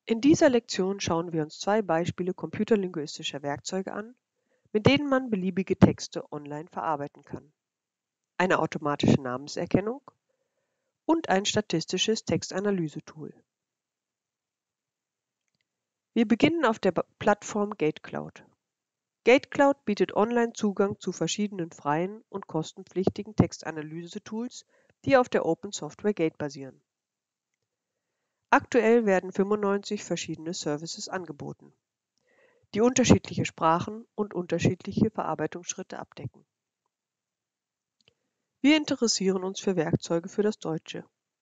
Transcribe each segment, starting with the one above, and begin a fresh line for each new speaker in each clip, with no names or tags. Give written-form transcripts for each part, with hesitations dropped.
In dieser Lektion schauen wir uns zwei Beispiele computerlinguistischer Werkzeuge an, mit denen man beliebige Texte online verarbeiten kann. Eine automatische Namenserkennung und ein statistisches Textanalyse-Tool. Wir beginnen auf der Plattform GateCloud. GateCloud bietet online Zugang zu verschiedenen freien und kostenpflichtigen Textanalyse-Tools, die auf der Open Software Gate basieren. Aktuell werden 95 verschiedene Services angeboten, die unterschiedliche Sprachen und unterschiedliche Verarbeitungsschritte abdecken. Wir interessieren uns für Werkzeuge für das Deutsche.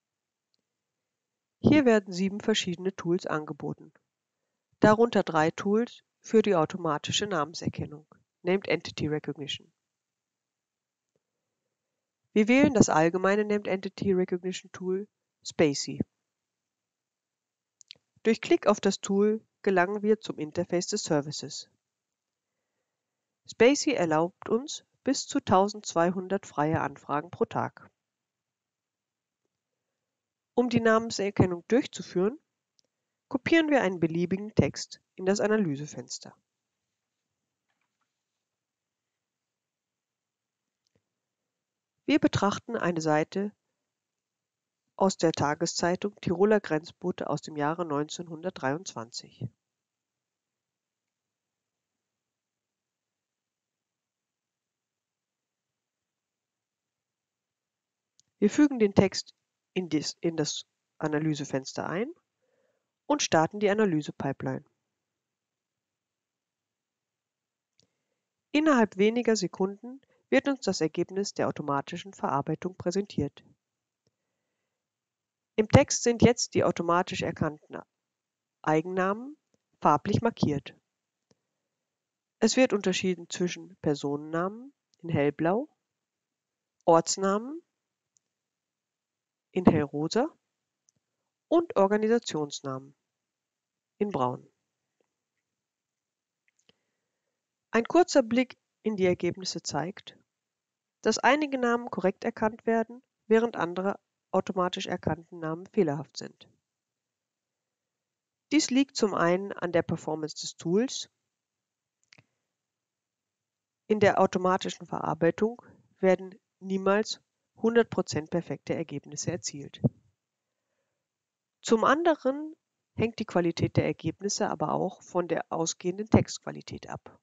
Hier werden 7 verschiedene Tools angeboten, darunter 3 Tools für die automatische Namenserkennung, Named Entity Recognition. Wir wählen das allgemeine Named Entity Recognition Tool Spacy. Durch Klick auf das Tool gelangen wir zum Interface des Services. Spacy erlaubt uns bis zu 1200 freie Anfragen pro Tag. Um die Namenserkennung durchzuführen, kopieren wir einen beliebigen Text in das Analysefenster. Wir betrachten eine Seite aus der Tageszeitung Tiroler Grenzbote aus dem Jahre 1923. Wir fügen den Text in das Analysefenster ein und starten die Analyse-Pipeline. Innerhalb weniger Sekunden wird uns das Ergebnis der automatischen Verarbeitung präsentiert. Im Text sind jetzt die automatisch erkannten Eigennamen farblich markiert. Es wird unterschieden zwischen Personennamen in hellblau, Ortsnamen in hellrosa und Organisationsnamen in braun. Ein kurzer Blick in die Ergebnisse zeigt, dass einige Namen korrekt erkannt werden, während andere automatisch erkannten Namen fehlerhaft sind. Dies liegt zum einen an der Performance des Tools. In der automatischen Verarbeitung werden niemals 100% perfekte Ergebnisse erzielt. Zum anderen hängt die Qualität der Ergebnisse aber auch von der ausgehenden Textqualität ab.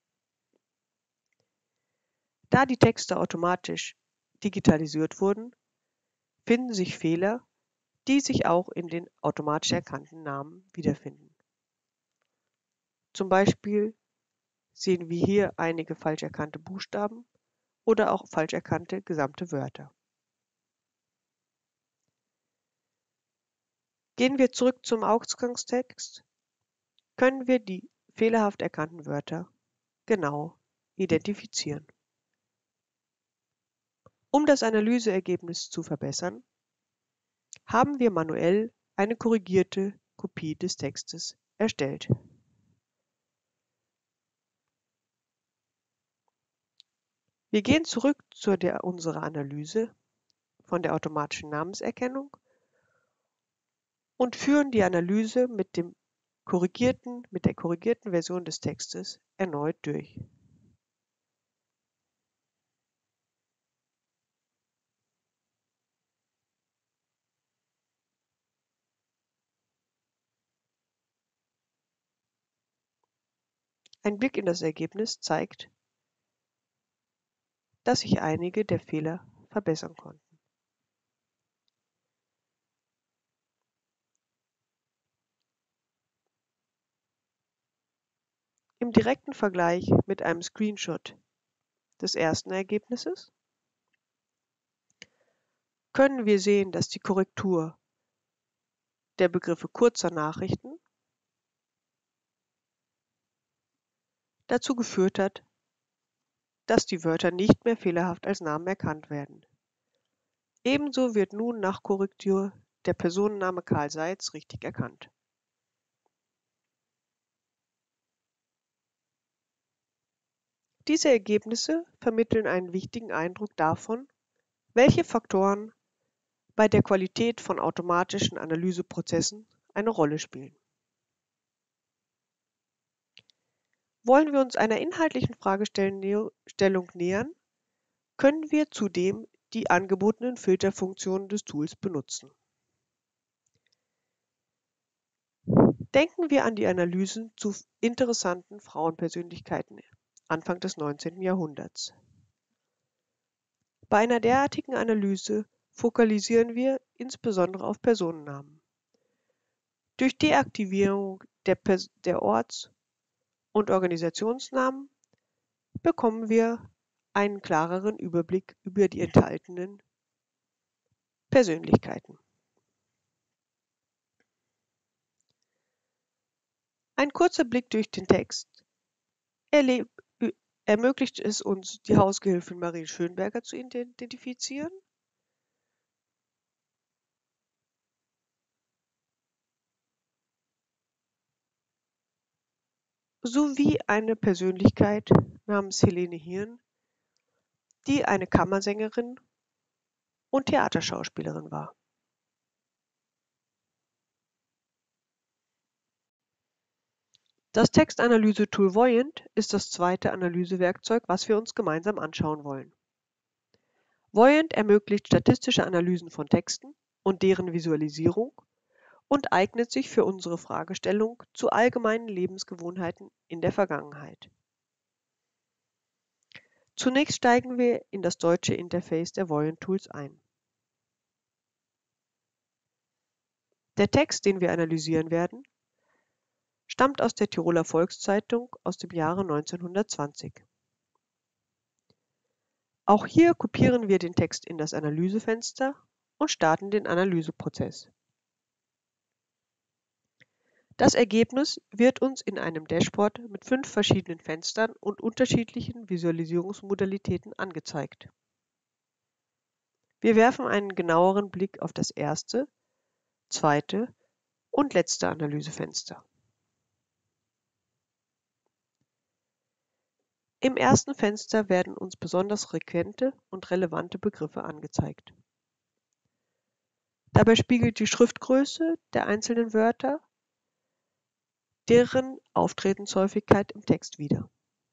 Da die Texte automatisch digitalisiert wurden, finden sich Fehler, die sich auch in den automatisch erkannten Namen wiederfinden. Zum Beispiel sehen wir hier einige falsch erkannte Buchstaben oder auch falsch erkannte gesamte Wörter. Gehen wir zurück zum Ausgangstext, können wir die fehlerhaft erkannten Wörter genau identifizieren. Um das Analyseergebnis zu verbessern, haben wir manuell eine korrigierte Kopie des Textes erstellt. Wir gehen zurück zu unserer Analyse von der automatischen Namenserkennung und führen die Analyse mit der korrigierten Version des Textes erneut durch. Ein Blick in das Ergebnis zeigt, dass sich einige der Fehler verbessern konnten. Im direkten Vergleich mit einem Screenshot des ersten Ergebnisses können wir sehen, dass die Korrektur der Begriffe kurzer Nachrichten dazu geführt hat, dass die Wörter nicht mehr fehlerhaft als Namen erkannt werden. Ebenso wird nun nach Korrektur der Personenname Karl Seitz richtig erkannt. Diese Ergebnisse vermitteln einen wichtigen Eindruck davon, welche Faktoren bei der Qualität von automatischen Analyseprozessen eine Rolle spielen. Wollen wir uns einer inhaltlichen Fragestellung nähern, können wir zudem die angebotenen Filterfunktionen des Tools benutzen. Denken wir an die Analysen zu interessanten Frauenpersönlichkeiten Anfang des 19. Jahrhunderts. Bei einer derartigen Analyse fokussieren wir insbesondere auf Personennamen. Durch Deaktivierung der Orts- und Organisationsnamen bekommen wir einen klareren Überblick über die enthaltenen Persönlichkeiten. Ein kurzer Blick durch den Text ermöglicht es uns, die Hausgehilfin Marie Schönberger zu identifizieren. Sowie eine Persönlichkeit namens Helene Hirn, die eine Kammersängerin und Theaterschauspielerin war. Das Textanalyse-Tool Voyant ist das zweite Analysewerkzeug, was wir uns gemeinsam anschauen wollen. Voyant ermöglicht statistische Analysen von Texten und deren Visualisierung und eignet sich für unsere Fragestellung zu allgemeinen Lebensgewohnheiten in der Vergangenheit. Zunächst steigen wir in das deutsche Interface der Voyant-Tools ein. Der Text, den wir analysieren werden, stammt aus der Tiroler Volkszeitung aus dem Jahre 1920. Auch hier kopieren wir den Text in das Analysefenster und starten den Analyseprozess. Das Ergebnis wird uns in einem Dashboard mit 5 verschiedenen Fenstern und unterschiedlichen Visualisierungsmodalitäten angezeigt. Wir werfen einen genaueren Blick auf das erste, zweite und letzte Analysefenster. Im ersten Fenster werden uns besonders frequente und relevante Begriffe angezeigt. Dabei spiegelt die Schriftgröße der einzelnen Wörter deren Auftretenshäufigkeit im Text wider.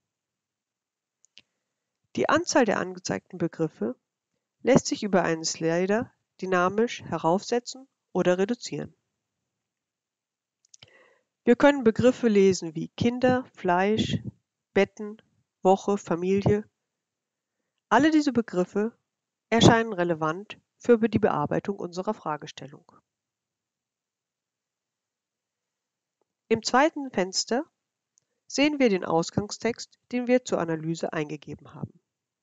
Die Anzahl der angezeigten Begriffe lässt sich über einen Slider dynamisch heraufsetzen oder reduzieren. Wir können Begriffe lesen wie Kinder, Fleisch, Betten, Woche, Familie. Alle diese Begriffe erscheinen relevant für die Bearbeitung unserer Fragestellung. Im zweiten Fenster sehen wir den Ausgangstext, den wir zur Analyse eingegeben haben.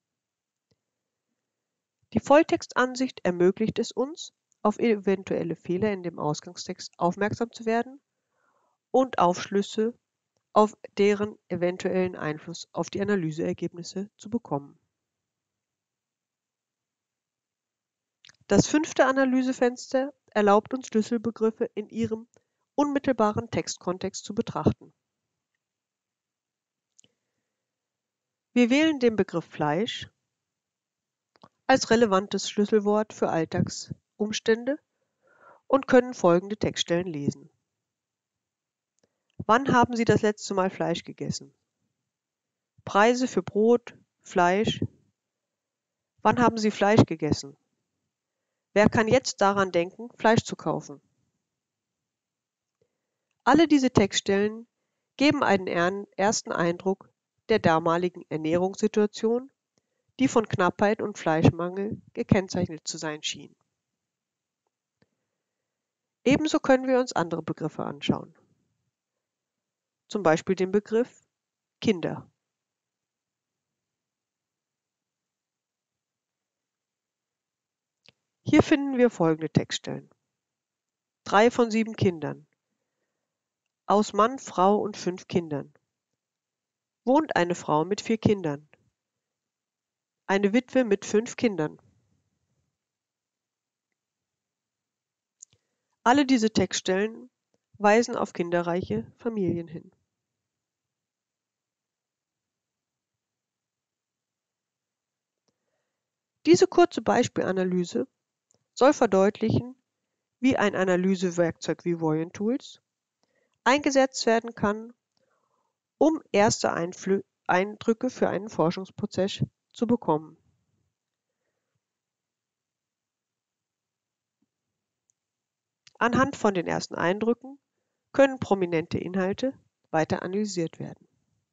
Die Volltextansicht ermöglicht es uns, auf eventuelle Fehler in dem Ausgangstext aufmerksam zu werden und Aufschlüsse auf deren eventuellen Einfluss auf die Analyseergebnisse zu bekommen. Das fünfte Analysefenster erlaubt uns, Schlüsselbegriffe in ihrem unmittelbaren Textkontext zu betrachten. Wir wählen den Begriff Fleisch als relevantes Schlüsselwort für Alltagsumstände und können folgende Textstellen lesen. Wann haben Sie das letzte Mal Fleisch gegessen? Preise für Brot, Fleisch. Wann haben Sie Fleisch gegessen? Wer kann jetzt daran denken, Fleisch zu kaufen? Alle diese Textstellen geben einen ersten Eindruck der damaligen Ernährungssituation, die von Knappheit und Fleischmangel gekennzeichnet zu sein schien. Ebenso können wir uns andere Begriffe anschauen. Zum Beispiel den Begriff Kinder. Hier finden wir folgende Textstellen. 3 von 7 Kindern. Aus Mann, Frau und 5 Kindern. Wohnt eine Frau mit 4 Kindern. Eine Witwe mit 5 Kindern. Alle diese Textstellen weisen auf kinderreiche Familien hin. Diese kurze Beispielanalyse soll verdeutlichen, wie ein Analysewerkzeug wie Voyant-Tools eingesetzt werden kann, um erste Eindrücke für einen Forschungsprozess zu bekommen. Anhand von den ersten Eindrücken können prominente Inhalte weiter analysiert werden.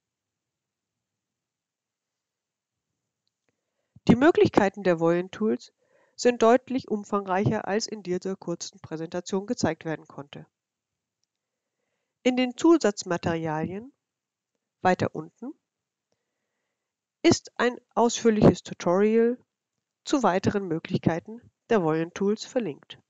Die Möglichkeiten der Voyant-Tools sind deutlich umfangreicher, als in dieser kurzen Präsentation gezeigt werden konnte. In den Zusatzmaterialien weiter unten ist ein ausführliches Tutorial zu weiteren Möglichkeiten der Voyant-Tools verlinkt.